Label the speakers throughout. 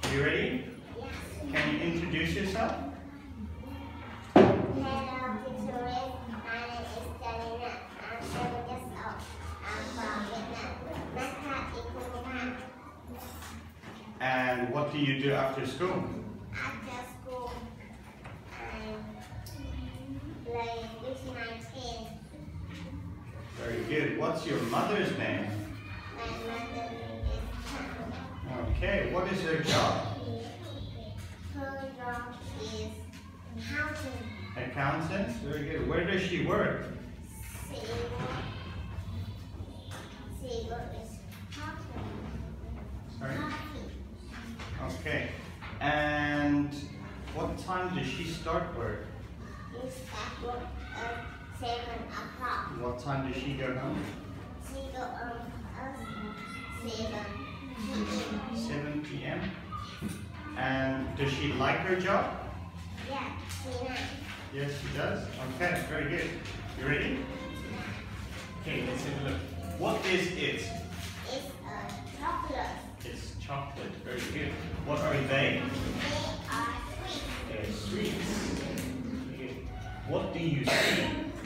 Speaker 1: You ready?
Speaker 2: Yes.
Speaker 1: Can you introduce yourself?
Speaker 2: Hello, teacher. My name is Janina. I'm 7 years old. I'm from Vietnam. Math in Kumapan.
Speaker 1: And what do you do after school?
Speaker 2: After school, I play with my friends.
Speaker 1: Very good. What's your mother's name?
Speaker 2: My mother is Tan.
Speaker 1: Okay, what is her job?
Speaker 2: Her job is accountant.
Speaker 1: Accountant? Very good. Where does she work?
Speaker 2: She works accountant.
Speaker 1: Sorry? Okay. And what time does she start work?
Speaker 2: She starts work at 7 o'clock.
Speaker 1: What time does she go home?
Speaker 2: She goes at 7 p.m.
Speaker 1: 7 p.m. And does she like her job?
Speaker 2: Yeah, she likes.
Speaker 1: Yes, she does. Okay, very good. You ready? Okay, let's have a look. What is it?
Speaker 2: It's a chocolate.
Speaker 1: It's chocolate. Very good. What are they?
Speaker 2: They are sweet.
Speaker 1: They're sweets. Very good. What do you see?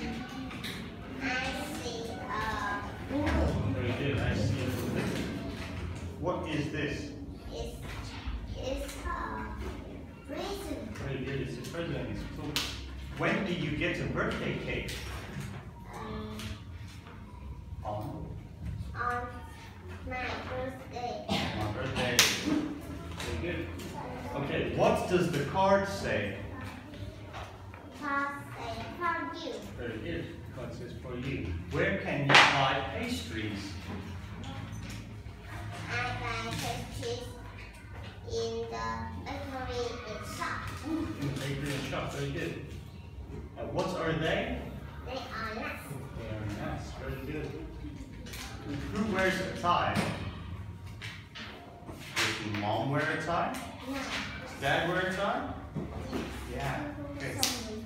Speaker 2: I see a noodle.
Speaker 1: Very good. I see a little bit. What is this?
Speaker 2: It's a raisin.
Speaker 1: Very good. It's a present. It's cool. When do you get a birthday cake? On
Speaker 2: On my birthday.
Speaker 1: my birthday. Very good. Okay, what does the card say?
Speaker 2: Pass a from you.
Speaker 1: Very good. The card says for you. Where can you buy pastries?
Speaker 2: I buy pastries in the bakery shop.
Speaker 1: In the bakery and shop. Very good. What are they?
Speaker 2: They are nuts.
Speaker 1: They are nuts. Very good. Who wears a tie? Does your mom wear a tie?
Speaker 2: No.
Speaker 1: Does dad wear a tie? Yeah. Okay.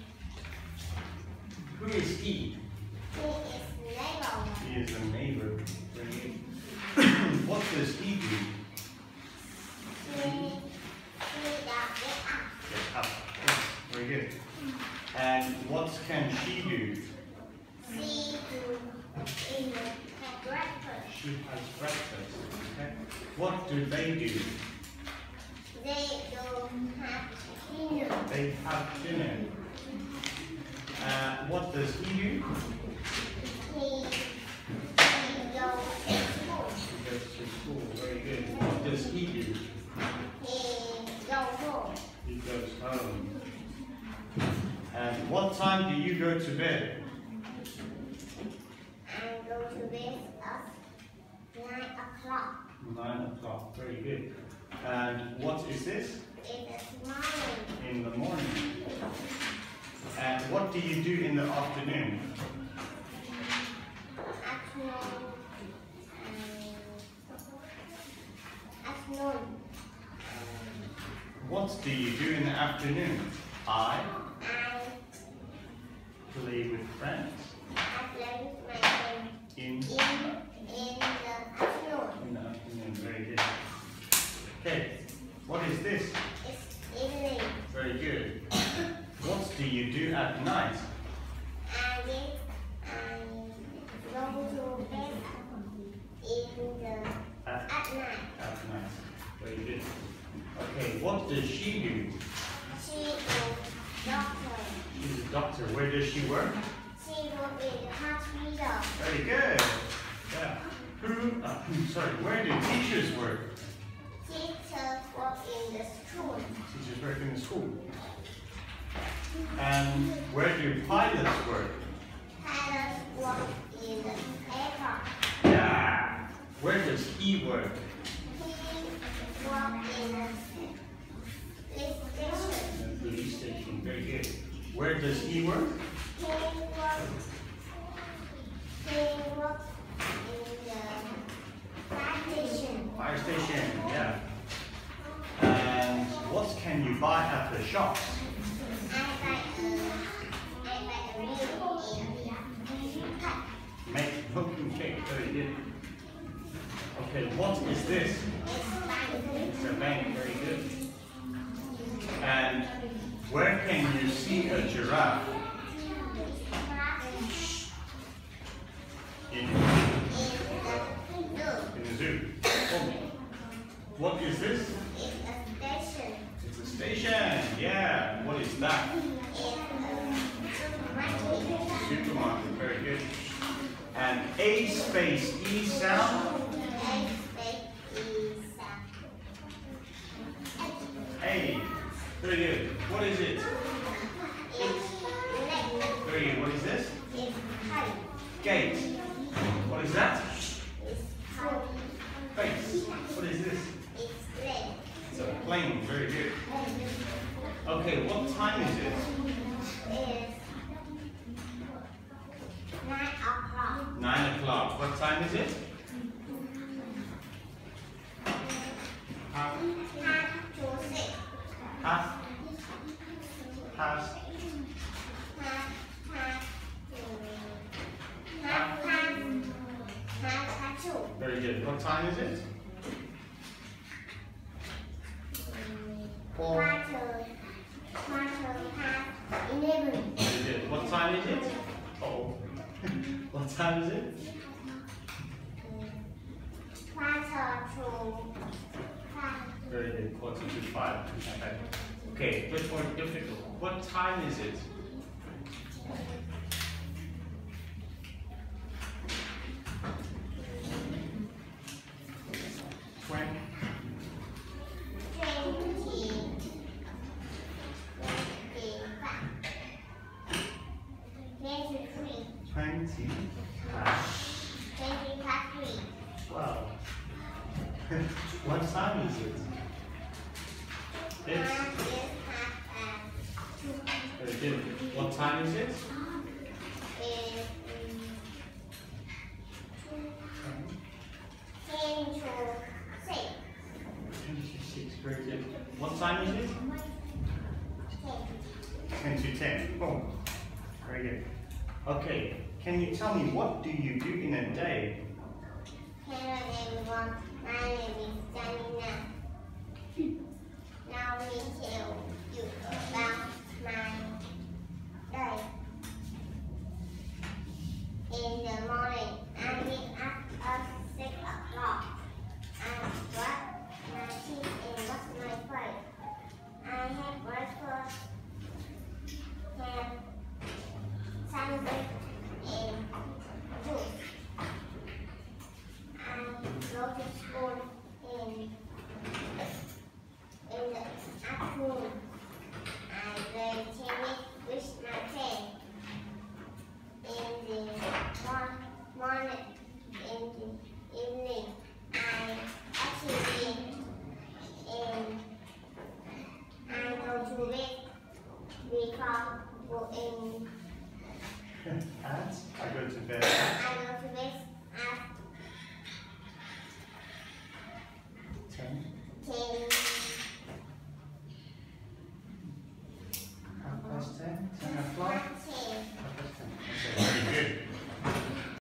Speaker 1: Who is he?
Speaker 2: He is neighbor.
Speaker 1: He is a neighbor. Very good. What does he do?
Speaker 2: He does get up.
Speaker 1: Get up. Yes. Very good. And what can she do?
Speaker 2: She do in the breakfast.
Speaker 1: She has breakfast. Okay. What do they do?
Speaker 2: They don't have dinner.
Speaker 1: They have dinner. What does he do?
Speaker 2: He goes to school.
Speaker 1: He goes to school. Very good. What does he do?
Speaker 2: He goes home.
Speaker 1: He goes home. And what time do you go to bed?
Speaker 2: I go to bed at 9 o'clock.
Speaker 1: 9 o'clock. Very good. And what is this?
Speaker 2: It is morning.
Speaker 1: In the morning. And what do you do in the afternoon?
Speaker 2: Afternoon.
Speaker 1: What do you do in the afternoon? I
Speaker 2: I
Speaker 1: play with friends.
Speaker 2: play with my friend
Speaker 1: In
Speaker 2: in the afternoon.
Speaker 1: the afternoon. Very good. Okay. What is this?
Speaker 2: It's evening.
Speaker 1: Very good. What do you do at night?
Speaker 2: I go to bed in the
Speaker 1: At
Speaker 2: at night.
Speaker 1: night. Very good. Okay. What does she do?
Speaker 2: She is doctor.
Speaker 1: She's a doctor. Where does she work?
Speaker 2: She works in the hospital.
Speaker 1: Very good. Yeah. Sorry. Where do teachers work?
Speaker 2: Teachers work in the school.
Speaker 1: Teachers work in the school. And where do pilots work?
Speaker 2: Pilots work in the airport.
Speaker 1: Yeah. Where does he work?
Speaker 2: He works in the police station.
Speaker 1: In the police station. Very good. Where does he work?
Speaker 2: He works in the fire station.
Speaker 1: Fire station. Yeah. And what can you buy at the shops?
Speaker 2: I buy a ring in cut.
Speaker 1: Make pumpkin cake. Very good. Okay, what is this?
Speaker 2: It's fine.
Speaker 1: It's a bank. Very good. Oh. What is this?
Speaker 2: It's a station.
Speaker 1: It's a station. Yeah. What is that?
Speaker 2: It's a supermarket.
Speaker 1: Supermarket. Very good. And A space E sound.
Speaker 2: A space is
Speaker 1: A. Very good. What is it?
Speaker 2: it's leg.
Speaker 1: Very good. What is this?
Speaker 2: It's height.
Speaker 1: Gate. What is that?
Speaker 2: It's height.
Speaker 1: Face. What is this?
Speaker 2: It's leg.
Speaker 1: It's a plane. Very good. Okay, what time is it?
Speaker 2: It's 9 o'clock.
Speaker 1: 9 o'clock. What time is it? Half.
Speaker 2: Half to 6.
Speaker 1: Half. Half.
Speaker 2: Half past 2.
Speaker 1: Very good. What time is it? 4.
Speaker 2: Quarter past 11.
Speaker 1: Very good. What time is it? Oh. What time is it?
Speaker 2: Quarter to 5.
Speaker 1: Very good. 4:45. Okay, bit more difficult. What time is it? When? 20 past.
Speaker 2: 20 past 3.
Speaker 1: Wow. What time is it? It's very good. What time is it?
Speaker 2: 10 to 6.
Speaker 1: 26. Very good. What time is it? 10 to 10. Oh, very good. Okay, can you tell me what do you do in a day?
Speaker 2: Hello everyone, my name is Janina. Now we tell you about my day. In the morning, I wake up at 6 o'clock. I brush my teeth and wash my face. I have breakfast, have sandwich and juice. I go to school in the afternoon. I play tennis with my friend. In the morning, in the evening, I actually and I go to bed before going.
Speaker 1: And I go to bed.
Speaker 2: I go to bed at
Speaker 1: 10.